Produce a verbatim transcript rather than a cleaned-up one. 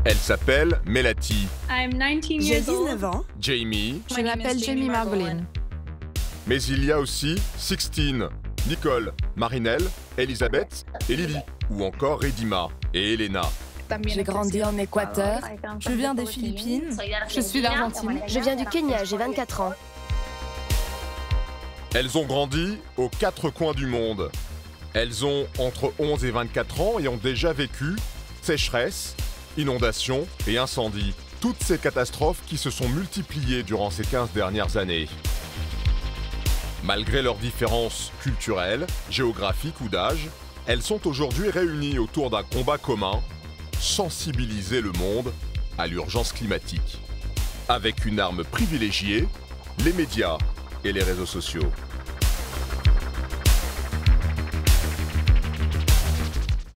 Elle s'appelle Melati. J'ai dix-neuf ans. Jamie. Je m'appelle Jamie Margolin. Mais il y a aussi Sixtine, Nicole, Marinelle, Elisabeth et Lily. Ou encore Redima et Elena. J'ai grandi en Équateur. Je viens des Philippines. Je suis d'Argentine. Je viens du Kenya, j'ai vingt-quatre ans. Elles ont grandi aux quatre coins du monde. Elles ont entre onze et vingt-quatre ans et ont déjà vécu sécheresse, inondations et incendies. Toutes ces catastrophes qui se sont multipliées durant ces quinze dernières années. Malgré leurs différences culturelles, géographiques ou d'âge, elles sont aujourd'hui réunies autour d'un combat commun, sensibiliser le monde à l'urgence climatique. Avec une arme privilégiée, les médias et les réseaux sociaux.